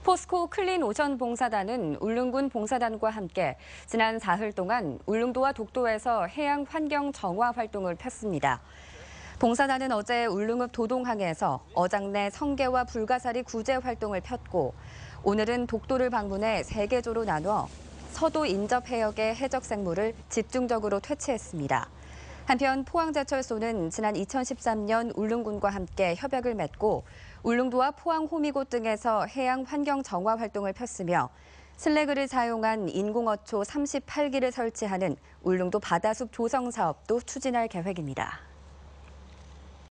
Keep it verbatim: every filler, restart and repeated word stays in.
포스코 클린 오션 봉사단은 울릉군 봉사단과 함께 지난 사흘 동안 울릉도와 독도에서 해양 환경 정화 활동을 폈습니다. 봉사단은 어제 울릉읍 도동항에서 어장내 성게와 불가사리 구제 활동을 폈고 오늘은 독도를 방문해 세 계조로 나눠 서도 인접 해역의 해적 생물을 집중적으로 퇴치했습니다. 한편 포항제철소는 지난 이천십삼 년 울릉군과 함께 협약을 맺고 울릉도와 포항 호미곶 등에서 해양 환경 정화 활동을 폈으며 슬래그를 사용한 인공어초 삼십팔 기를 설치하는 울릉도 바다숲 조성 사업도 추진할 계획입니다.